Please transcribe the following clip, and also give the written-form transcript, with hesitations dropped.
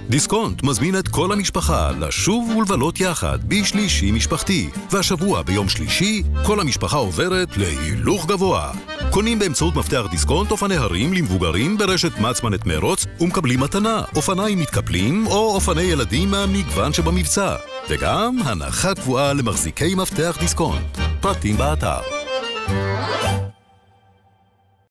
דיסקונט מזמין את כל המשפחה לשוב ולבלות יחד בשלישי משפחתי, והשבוע ביום שלישי כל המשפחה עוברת להילוך גבוה. קונים באמצעות מפתח דיסקונט אופני הרים למבוגרים ברשת מצמנת מרוץ ומקבלים מתנה, אופניים מתקפלים או אופני ילדים מהמגוון שבמבצע, וגם הנחה קבועה למחזיקי מפתח דיסקונט. פרטים באתר.